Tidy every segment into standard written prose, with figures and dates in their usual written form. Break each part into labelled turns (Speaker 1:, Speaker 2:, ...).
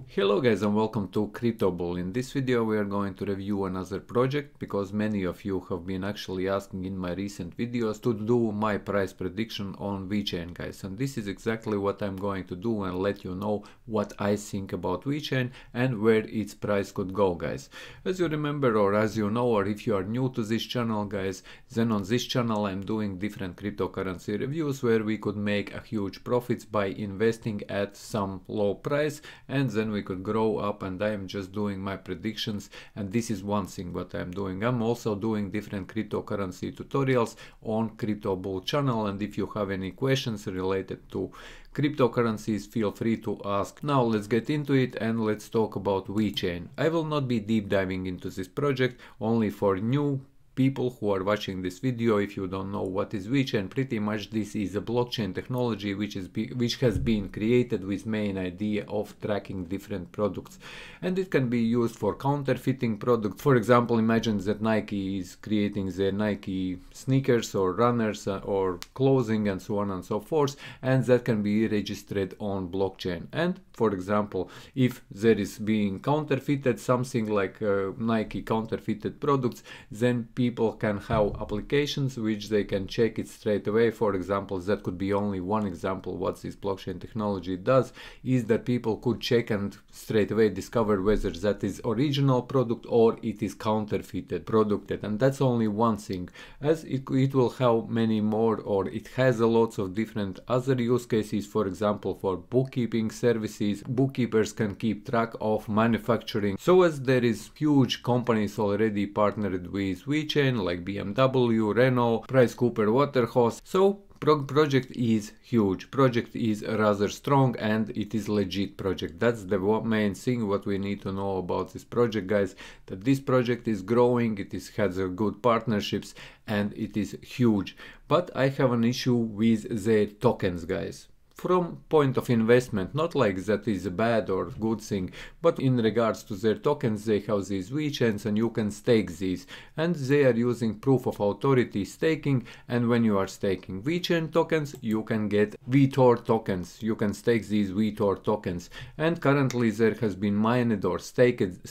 Speaker 1: Hello guys and welcome to CryptoBull. In this video we are going to review another project because many of you have been actually asking in my recent videos to do my price prediction on VeChain, guys, and this is exactly what I'm going to do and let you know what I think about VeChain and where its price could go, guys. As you remember, or as you know, or if you are new to this channel, guys, then on this channel I'm doing different cryptocurrency reviews where we could make a huge profits by investing at some low price, and then we could grow up, and I am just doing my predictions. And this is one thing what I'm doing. I'm also doing different cryptocurrency tutorials on CryptoBull channel, and if you have any questions related to cryptocurrencies, feel free to ask. Now let's get into it and let's talk about VeChain. I will not be deep diving into this project, only for new people who are watching this video. If you don't know what is VeChain, pretty much this is a blockchain technology which has been created with main idea of tracking different products, and it can be used for counterfeiting products. For example, imagine that Nike is creating their Nike sneakers or runners or clothing and so on and so forth, and that can be registered on blockchain. And for example, if there is being counterfeited something like Nike counterfeited products, then people can have applications which they can check it straight away. For example, that could be only one example. What this blockchain technology does is that people could check and straight away discover whether that is original product or it is counterfeited product. And that's only one thing, as it will have many more, or it has a lots of different other use cases. For example, for bookkeeping services, bookkeepers can keep track of manufacturing. So as there is huge companies already partnered with VeChain like BMW, Renault, PricewaterhouseCoopers. So project is huge, project is rather strong, and it is legit project. That's the main thing what we need to know about this project, guys, that this project is growing, it has a good partnerships, and it is huge. But I have an issue with their tokens, guys. From point of investment, not like that is a bad or good thing, but in regards to their tokens, they have these VeChains and you can stake these, and they are using proof of authority staking. And when you are staking VeChain tokens, you can get VTOR tokens, you can stake these VTOR tokens, and currently there has been mined or staked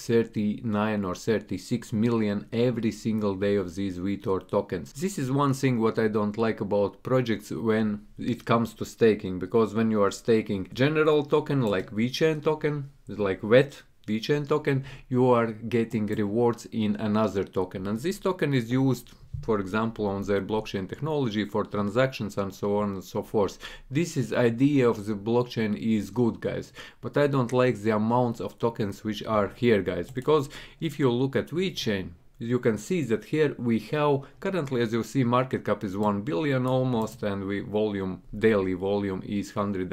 Speaker 1: 39 or 36 million every single day of these VTOR tokens. This is one thing what I don't like about projects when it comes to staking, because when you are staking general token like VeChain token, like VET VeChain token, you are getting rewards in another token, and this token is used, for example, on their blockchain technology for transactions and so on and so forth. This is idea of the blockchain is good, guys, but I don't like the amounts of tokens which are here, guys, because if you look at VeChain, you can see that here we have currently, as you see, market cap is 1 billion almost, and daily volume is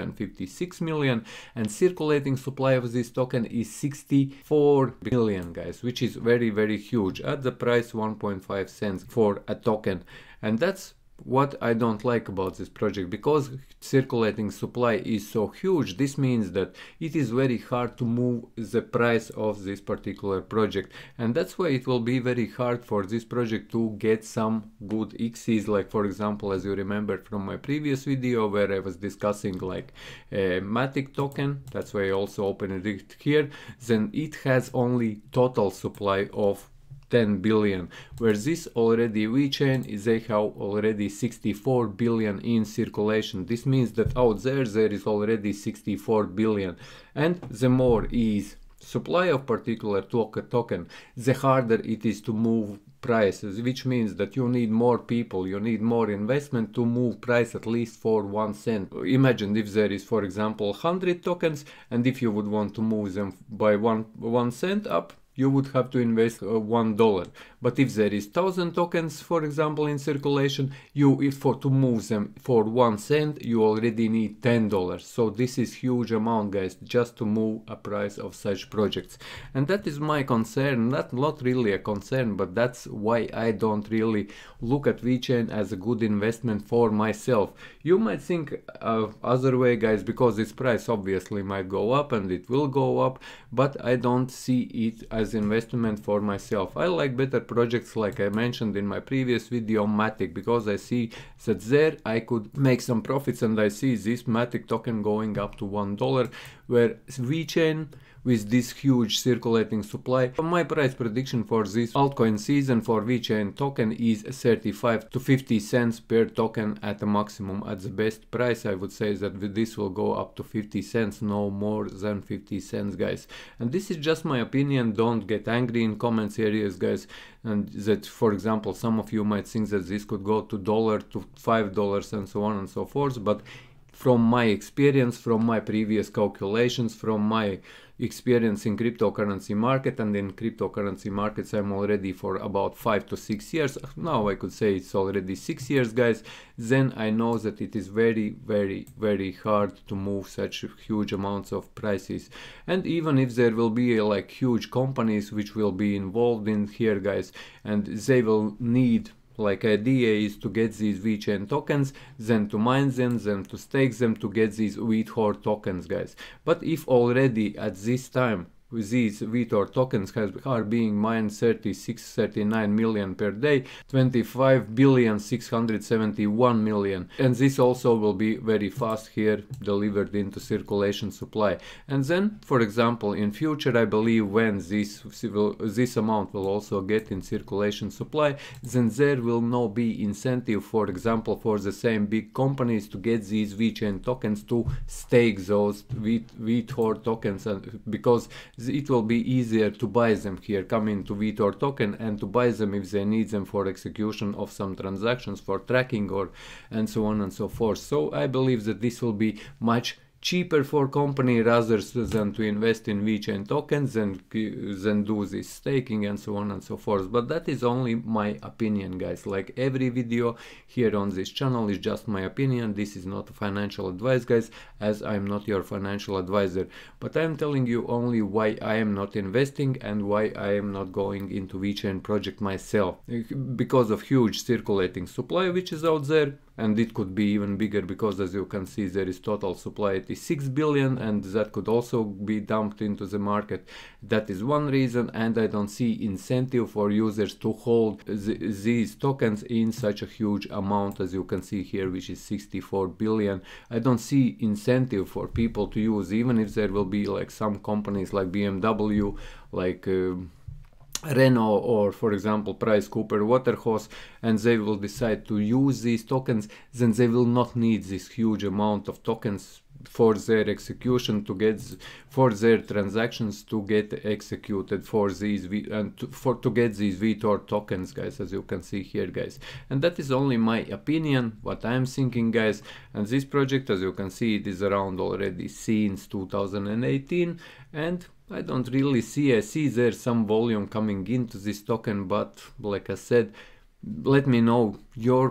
Speaker 1: 156 million, and circulating supply of this token is 64 billion, guys, which is very huge at the price 1.5 cents for a token. And that's what I don't like about this project, because circulating supply is so huge. This means that it is very hard to move the price of this particular project, and that's why it will be very hard for this project to get some good XCs. Like, for example, as you remember from my previous video where I was discussing like a Matic token, that's why I also opened it here, then it has only total supply of 10 billion, where this already VeChain is, they have already 64 billion in circulation. This means that out there is already 64 billion, and the more is supply of particular token, the harder it is to move prices, which means that you need more people, you need more investment to move price at least for 1 cent. Imagine if there is, for example, 100 tokens, and if you would want to move them by 1 cent up, you would have to invest $1. But if there is 1000 tokens, for example, in circulation, to move them for 1 cent, you already need $10. So this is huge amount, guys, just to move a price of such projects. And that is my concern. Not really a concern, but that's why I don't really look at VeChain as a good investment for myself. You might think other way, guys, because its price obviously might go up, and it will go up, but I don't see it as investment for myself. I like better projects, like I mentioned in my previous video, Matic, because I see that there I could make some profits, and I see this Matic token going up to $1, where VeChain with this huge circulating supply. My price prediction for this altcoin season for VeChain token is 35 to 50 cents per token at the maximum. At the best price, I would say that this will go up to 50 cents, no more than 50 cents, guys. And this is just my opinion. Don't get angry in comments areas, guys. And that, for example, some of you might think that this could go to $1 to $5 and so on and so forth, but from my experience, from my previous calculations, from my experience in cryptocurrency market, and in cryptocurrency markets I'm already for about 5 to 6 years, now I could say it's already 6 years, guys, then I know that it is very, very, very hard to move such huge amounts of prices. And even if there will be like huge companies which will be involved in here, guys, and they will need, like, idea is to get these VeChain tokens, then to mine them, then to stake them to get these VeThor tokens, guys. But if already at this time these VeThor tokens are being mined 39 million per day, 25,671 million, and this also will be very fast here delivered into circulation supply. And then, for example, in future, I believe when this amount will also get in circulation supply, then there will no be incentive, for example, for the same big companies to get these VeChain tokens to stake those VeThor tokens, because it will be easier to buy them here, come into VeThor token and to buy them if they need them for execution of some transactions, for tracking, or and so on and so forth. So I believe that this will be much cheaper for company rather than to invest in VeChain tokens and then do this staking and so on and so forth. But that is only my opinion, guys. Like every video here on this channel is just my opinion. This is not financial advice, guys, as I'm not your financial advisor. But I'm telling you only why I am not investing and why I am not going into VeChain project myself. Because of huge circulating supply which is out there. And it could be even bigger because, as you can see, there is total supply 86 billion, and that could also be dumped into the market. That is one reason, and I don't see incentive for users to hold these tokens in such a huge amount, as you can see here, which is 64 billion. I don't see incentive for people to use, even if there will be like some companies like BMW, like Renault, or for example Price Cooper Waterhouse, and they will decide to use these tokens, then they will not need this huge amount of tokens for their execution to get, for their transactions to get executed for these to get these VeThor tokens, guys, as you can see here, guys. And that is only my opinion, what I'm thinking, guys. And this project, as you can see, it is around already since 2018, and I don't really see, I see there's some volume coming into this token, but like I said, let me know your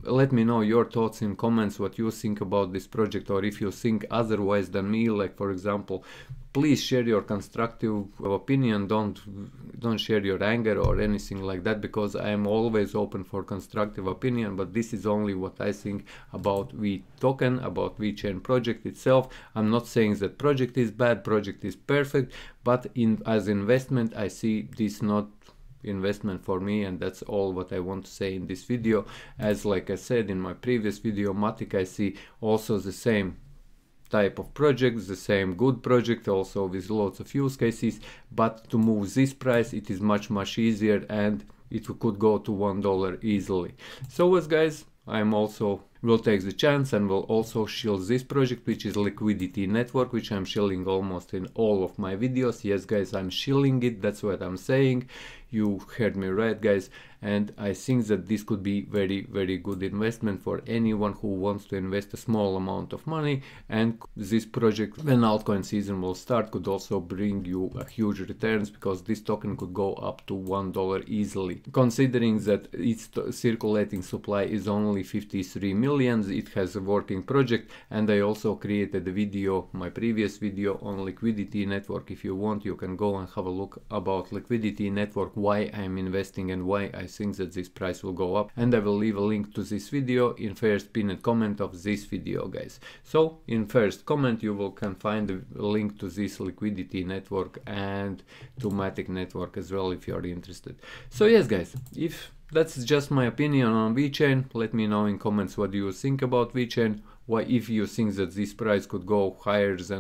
Speaker 1: thoughts in comments, what you think about this project, or if you think otherwise than me, like for example, please share your constructive opinion, don't share your anger or anything like that, because I am always open for constructive opinion. But this is only what I think about VeToken, about VeChain project itself. I'm not saying that project is bad, project is perfect, but as investment I see this not investment for me, and that's all what I want to say in this video. As like I said in my previous video, Matic, I see also the same type of projects, the same good project, also with lots of use cases, but to move this price it is much easier, and it could go to $1 easily. So as guys, I'm also will take the chance and will also shield this project, which is Liquidity Network, which I'm shilling almost in all of my videos. Yes guys, I'm shilling it, that's what I'm saying. You heard me right, guys. And I think that this could be very good investment for anyone who wants to invest a small amount of money. And this project, when altcoin season will start, could also bring you a huge returns, because this token could go up to $1 easily. Considering that its circulating supply is only 53 million, it has a working project. And I also created a video, my previous video, on Liquidity Network. If you want, you can go and have a look about Liquidity Network, why I'm investing and why I think that this price will go up. And I will leave a link to this video in first pinned comment of this video, guys. So in first comment you can find a link to this Liquidity Network and to Matic Network as well, if you are interested. So yes guys, if that's just my opinion on VeChain, let me know in comments what do you think about VeChain. Why, if you think that this price could go higher than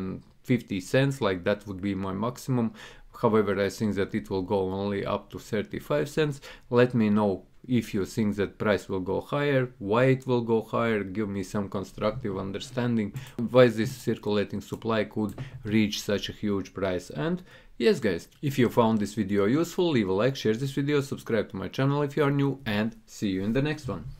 Speaker 1: 50 cents, like that would be my maximum. However, I think that it will go only up to 35 cents. Let me know if you think that price will go higher, why it will go higher. Give me some constructive understanding why this circulating supply could reach such a huge price. And yes guys, if you found this video useful, leave a like, share this video, subscribe to my channel if you are new, and see you in the next one.